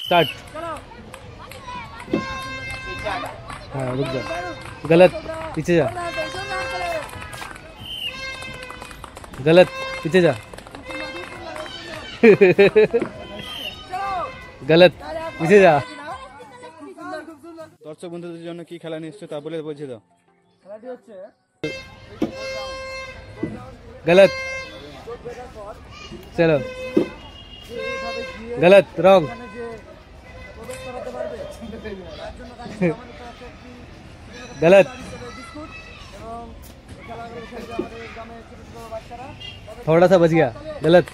Start. हाँ रुक जा, गलत, पीछे जा, गलत, पीछे जा। गलत, पीछे जा। দর্শক বন্ধুদের জন্য কি খেলা নিয়ে এসছো তা বলে বুঝিয়ে দাও। খেলাটি হচ্ছে गलत, चलो गलत, रॉन्ग। गलत, थोड़ा सा बच गया। गलत,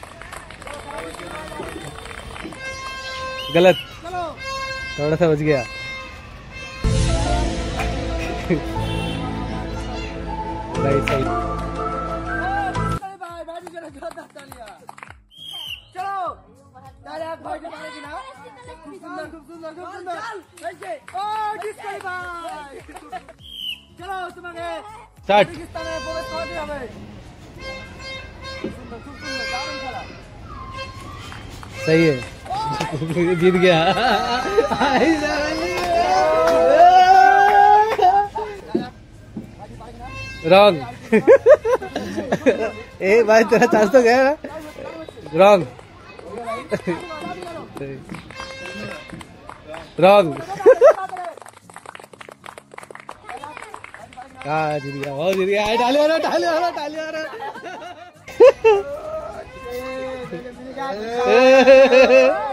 गलत, थोड़ा सा बच गया। Right side. स्टार्ट। सही है, जीत गया। रॉन्ग। ए भाई तेरा चांस तो गया ना। Wrong, wrong. हाँ जीत गया, बहुत जीत गया। डाली आ रहा, डाली आ रहा, डाली आ रहा।